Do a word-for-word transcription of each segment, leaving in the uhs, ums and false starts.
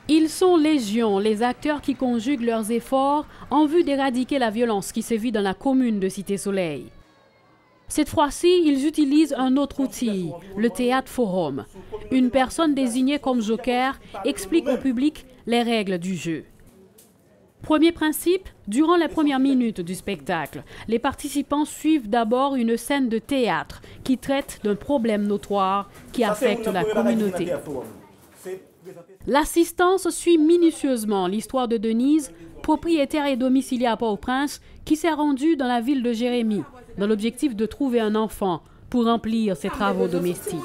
Ils sont légion, les acteurs qui conjuguent leurs efforts en vue d'éradiquer la violence qui sévit dans la commune de Cité-Soleil. Cette fois-ci, ils utilisent un autre outil, le théâtre forum. Une personne désignée comme joker explique au public les règles du jeu. Premier principe, durant les premières minutes du spectacle, les participants suivent d'abord une scène de théâtre qui traite d'un problème notoire qui affecte la communauté. L'assistance suit minutieusement l'histoire de Denise, propriétaire et domiciliée à Port-au-Prince, qui s'est rendue dans la ville de Jérémie, dans l'objectif de trouver un enfant pour remplir ses travaux domestiques.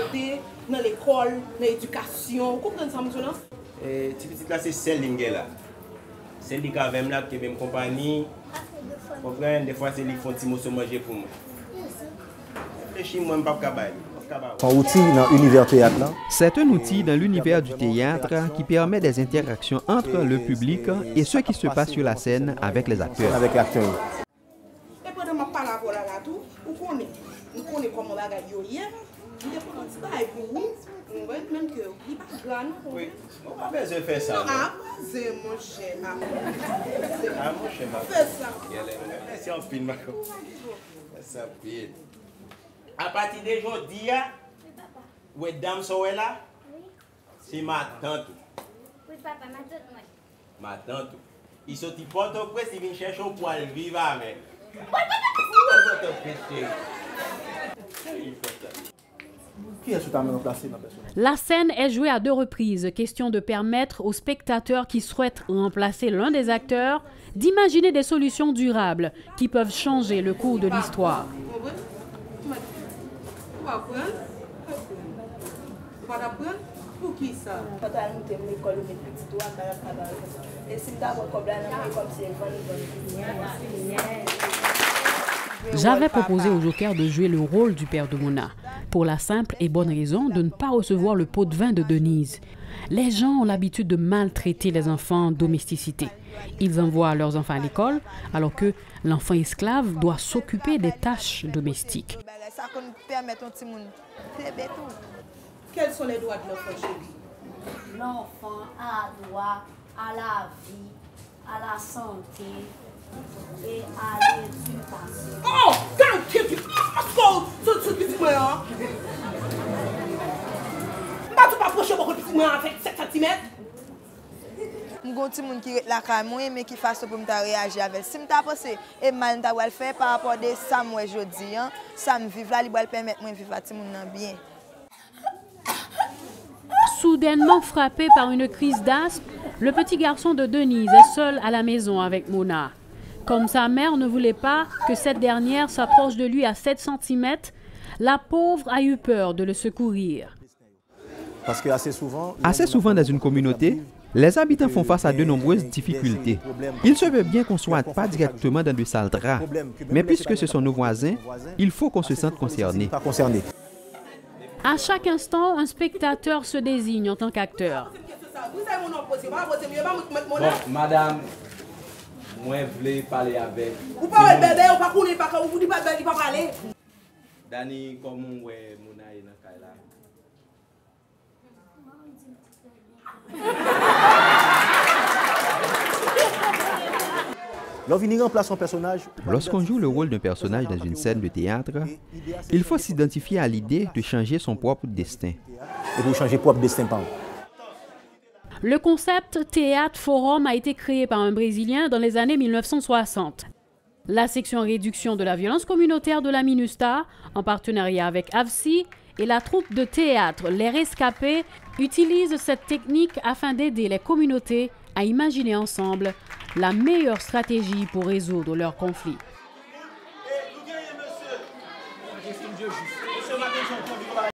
C'est un outil dans l'univers du théâtre qui permet des interactions entre le public et ce qui se passe sur la scène avec les acteurs. À partir d'aujourd'hui, où est dame là? C'est ma tante. Oui, papa, ma tante, moi. Ma tante. Il sortit Port-au-Prince, il vient chercher pour aller vivre avec. La scène est jouée à deux reprises, question de permettre aux spectateurs qui souhaitent remplacer l'un des acteurs d'imaginer des solutions durables qui peuvent changer le cours de l'histoire. J'avais proposé au joker de jouer le rôle du père de Mona, pour la simple et bonne raison de ne pas recevoir le pot de vin de Denise. Les gens ont l'habitude de maltraiter les enfants en domesticité. Ils envoient leurs enfants à l'école, alors que l'enfant esclave doit s'occuper des tâches domestiques. Quels sont les droits de l'enfant chez lui? L'enfant a droit à la vie, à la santé et à l'éducation. Oh! Quand tu es tout petit moi, tu pas approcher beaucoup de moi avec sept centimètres? M'gon ti moun qui la ka moi mais qui fasse pour me réagir avec si m'ta pensé et mal ta le faire par rapport de ça moi jodi hein ça me vivre là li va permettre moi vivre ti moun nan bien. Soudainement frappé par une crise d'asthme, le petit garçon de Denise est seul à la maison avec Mona. Comme sa mère ne voulait pas que cette dernière s'approche de lui à sept centimètres, la pauvre a eu peur de le secourir. Parce que assez souvent, assez souvent dans une communauté, les habitants font face à de nombreuses difficultés. Il se veut bien qu'on ne soit pas directement dans de sales draps, mais puisque ce sont nos voisins, il faut qu'on se sente concerné. À chaque instant, un spectateur se désigne en tant qu'acteur. Bon, madame, moi je voulais parler avec. Vous parlez bébé, ou pas couler, pas vous dites pas bébé, pas parler. Dani, comment ouais, Mona est dans la là? Lorsqu'on joue le rôle d'un personnage dans une scène de théâtre, il faut s'identifier à l'idée de changer son propre destin. Et pour changer propre destin, pas. Le concept Théâtre Forum a été créé par un Brésilien dans les années mille neuf cent soixante. La section réduction de la violence communautaire de la MINUSTAH, en partenariat avec A V S I, et la troupe de théâtre Les Rescapés utilisent cette technique afin d'aider les communautés à imaginer ensemble la meilleure stratégie pour résoudre leurs conflits.